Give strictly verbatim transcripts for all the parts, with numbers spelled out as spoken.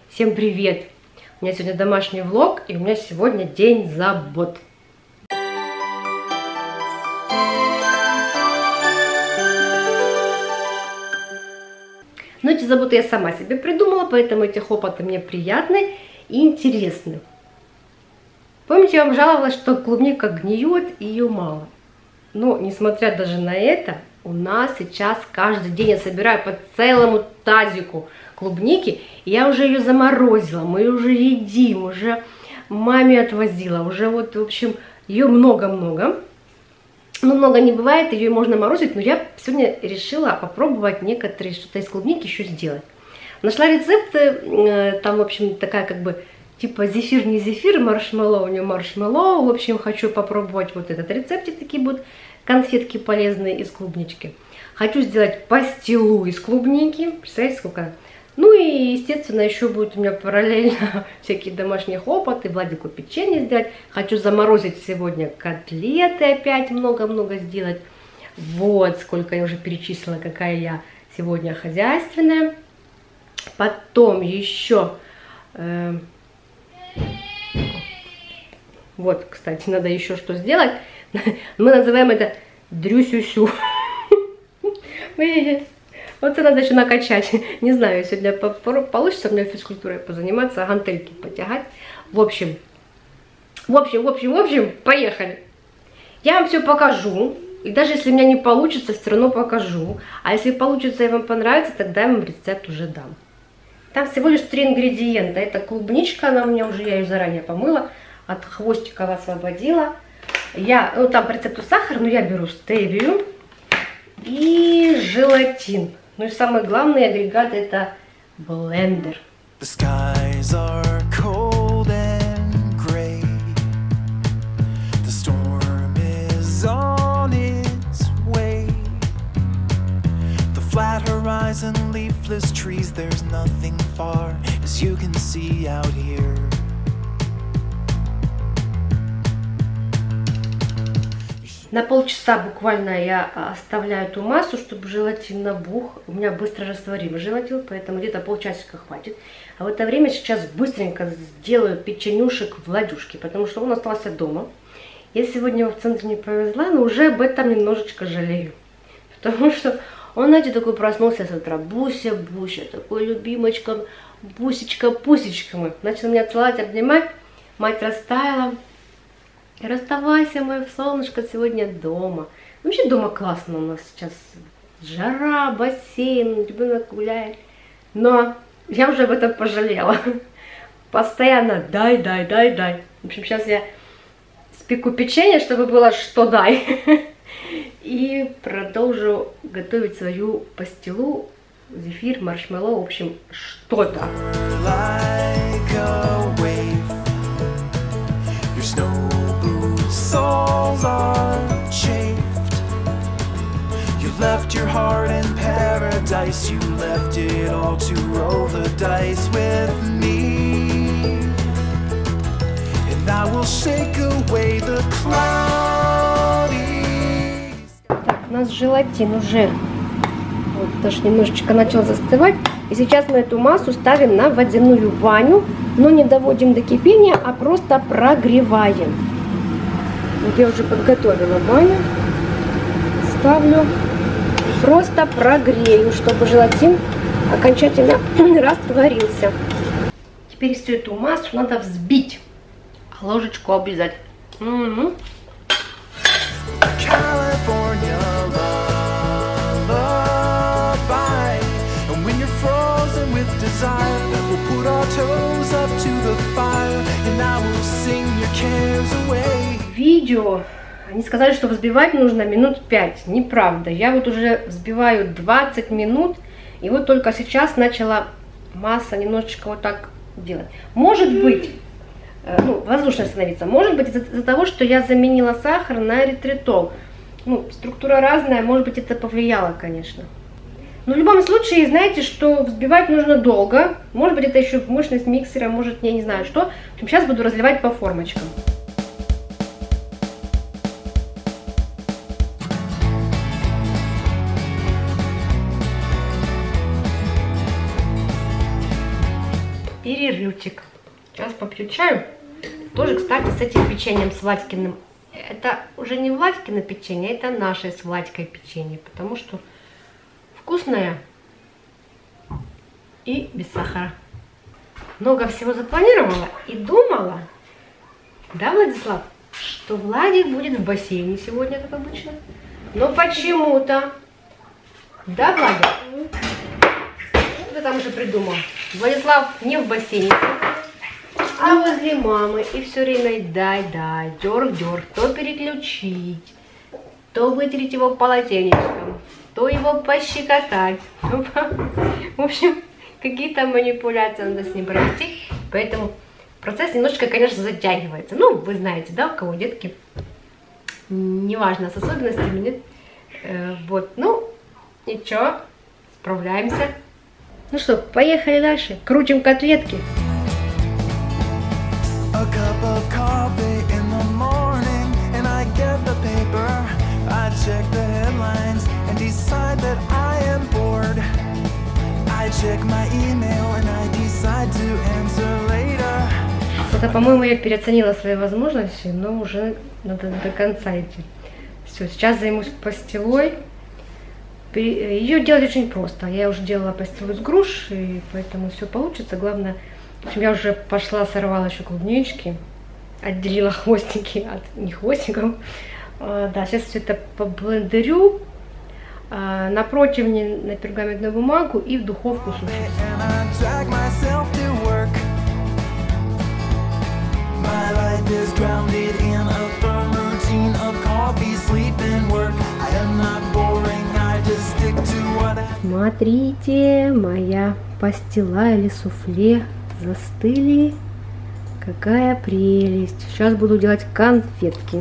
Всем привет! У меня сегодня домашний влог, и у меня сегодня день забот. Но эти заботы я сама себе придумала, поэтому эти хлопоты мне приятны и интересны. Помните, я вам жаловалась, что клубника гниет и ее мало. Но, несмотря даже на это, у нас сейчас каждый день я собираю по целому тазику клубники. И я уже ее заморозила, мы ее уже едим, уже маме отвозила. Уже вот, в общем, ее много-много. Ну, много не бывает, ее можно морозить, но я сегодня решила попробовать некоторые что-то из клубники еще сделать. Нашла рецепты, там, в общем, такая как бы типа зефир, не зефир, маршмеллоу, не маршмеллоу. В общем, хочу попробовать вот этот рецептик, такие будут конфетки полезные из клубнички. Хочу сделать пастилу из клубники, представляете, сколько? Ну и, естественно, еще будет у меня параллельно всякие домашние хлопоты, Владику печенье сделать. Хочу заморозить сегодня котлеты опять много-много сделать. Вот сколько я уже перечислила, какая я сегодня хозяйственная. Потом еще... Э, вот, кстати, надо еще что сделать. Мы называем это дрюсюсю. Видите? Вот это надо еще накачать. Не знаю, сегодня получится у меня физкультурой позаниматься, гантельки потягать. В общем, в общем, в общем, в общем, поехали. Я вам все покажу. И даже если у меня не получится, все равно покажу. А если получится и вам понравится, тогда я вам рецепт уже дам. Там всего лишь три ингредиента. Это клубничка, она у меня уже, я ее заранее помыла. От хвостика освободила. Я, ну там по рецепту сахар, но я беру стевию и желатин. Ну и самый главный агрегат это блендер. На полчаса буквально я оставляю эту массу, чтобы желатин набух. У меня быстро растворимый желатин, поэтому где-то полчасика хватит. А в это время сейчас быстренько сделаю печенюшек Владюшке, потому что он остался дома. Я сегодня его в центр не повезла, но уже об этом немножечко жалею. Потому что он, знаете, такой проснулся с утра. Буся, Буся, такой любимочка, Бусечка, Пусечка мы. Начал меня целовать, обнимать. Мать растаяла. Расставайся, мое солнышко, сегодня дома. Вообще дома классно у нас сейчас. Жара, бассейн, ребенок гуляет. Но я уже об этом пожалела. Постоянно дай, дай, дай, дай. В общем, сейчас я спеку печенье, чтобы было что дай. И продолжу готовить свою пастилу, зефир, маршмеллоу, в общем, что-то. Souls are chafed. You left your heart in paradise. You left it all to roll the dice with me. And I will shake away the cloudy. Так, у нас желатин уже вот даже немножечко начал застывать. И сейчас мы эту массу ставим на водяную баню, но не доводим до кипения, а просто прогреваем. Вот я уже подготовила баню, ставлю, просто прогрею, чтобы желатин окончательно растворился. Теперь всю эту массу надо взбить, а ложечку облизать. Угу. Видео, они сказали, что взбивать нужно минут пять. Неправда. Я вот уже взбиваю двадцать минут. И вот только сейчас начала масса немножечко вот так делать. Может быть, ну, воздушно становиться. Может быть, из-за того, что я заменила сахар на эритритол. Ну, структура разная. Может быть, это повлияло, конечно. Но в любом случае, знаете, что взбивать нужно долго. Может быть, это еще мощность миксера, может, я не знаю что. Сейчас буду разливать по формочкам. перерывчик. Сейчас попью чаю. Тоже, кстати, с этим печеньем, с Владькиным. Это уже не Владькино печенье, это наше с Владькой печенье. Потому что вкусное и без сахара. Много всего запланировала и думала, да, Владислав, что Владик будет в бассейне сегодня, как обычно. Но почему-то, да, Владик? Что ты там уже придумал? Владислав не в бассейне, а возле мамы. И все время дай-дай, дерг-дерг, то переключить, то вытереть его полотенечком, то его пощекотать. В общем, какие-то манипуляции надо с ним провести. Поэтому процесс немножечко, конечно, затягивается. Ну, вы знаете, да, у кого детки, неважно, с особенностями, нет. Э, вот, ну, ничего, справляемся. Ну что, поехали дальше. Крутим котлетки. Это, по-моему, я переоценила свои возможности, но уже надо до конца идти. Все, сейчас займусь пастилой. Ее делать очень просто. Я уже делала пастилу из груш, и поэтому все получится. Главное, в общем, я уже пошла, сорвала еще клубнички, отделила хвостики от не хвостиков. А, да, сейчас все это поблендерю а, на противне, на пергаментную бумагу и в духовку сушить. Смотрите, моя пастила или суфле застыли. Какая прелесть. Сейчас буду делать конфетки.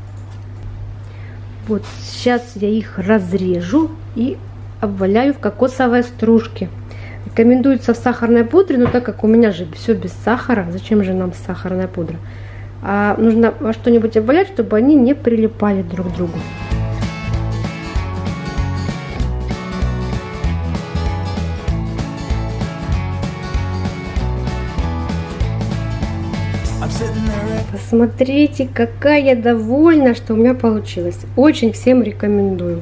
Вот сейчас я их разрежу и обваляю в кокосовой стружке. Рекомендуется в сахарной пудре, но так как у меня же все без сахара, зачем же нам сахарная пудра? А нужно во что-нибудь обвалять, чтобы они не прилипали друг к другу. Посмотрите, какая я довольна, что у меня получилось. Очень всем рекомендую.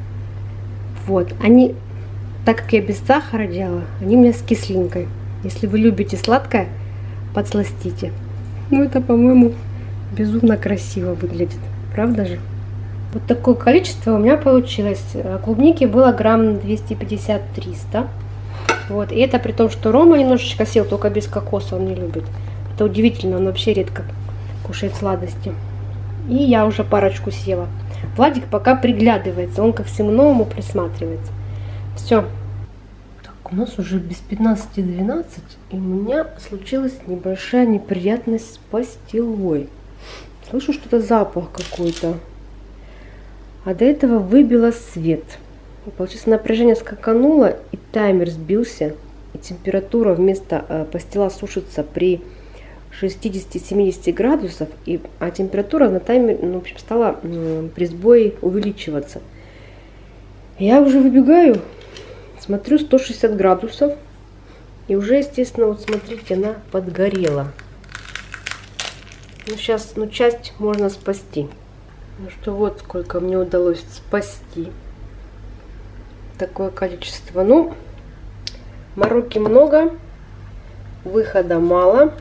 Вот, они, так как я без сахара делала, они у меня с кисленькой. Если вы любите сладкое, подсластите. Ну, это, по-моему, безумно красиво выглядит. Правда же? Вот такое количество у меня получилось. Клубники было грамм двести пятьдесят — триста. Вот, и это при том, что Рома немножечко сел, только без кокоса он не любит. Это удивительно, он вообще редко кушает сладости. И я уже парочку съела. Владик пока приглядывается, он ко всему новому присматривается. Все. Так, у нас уже без пятнадцати двенадцать, и у меня случилась небольшая неприятность с пастилой. Слышу что-то запах какой-то. А до этого выбило свет. И, получается, напряжение скакануло, и таймер сбился. И температура вместо э, пастила сушится при шестидесяти-семидесяти градусов, и, а температура на таймере, ну, в общем, стала э, при сбое увеличиваться. Я уже выбегаю, смотрю, сто шестьдесят градусов, и уже, естественно, вот смотрите, она подгорела. Ну, сейчас, ну, часть можно спасти. Ну что, вот сколько мне удалось спасти. Такое количество. Ну, мороки много, выхода мало.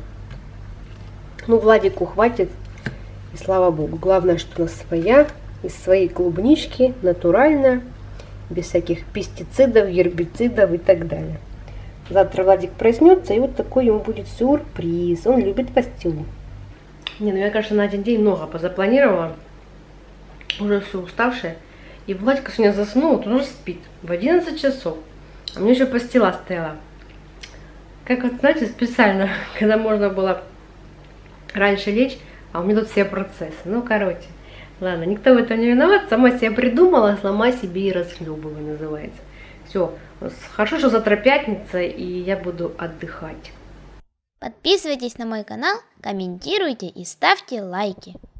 Ну, Владику хватит, и слава богу. Главное, что она своя, из своей клубнички, натуральная, без всяких пестицидов, гербицидов и так далее. Завтра Владик проснется, и вот такой ему будет сюрприз. Он любит пастилу. Не, ну я, конечно, на один день много позапланировала. Уже все уставшая. И Владик сегодня заснул, вот он уже спит в одиннадцать часов. А мне еще пастила стояла. Как вот, знаете, специально, когда можно было раньше лечь, а у меня тут все процессы. Ну, короче, ладно, никто в этом не виноват. Сама себя придумала, сломай себе и расхлебывай, называется. Все, хорошо, что завтра пятница, и я буду отдыхать. Подписывайтесь на мой канал, комментируйте и ставьте лайки.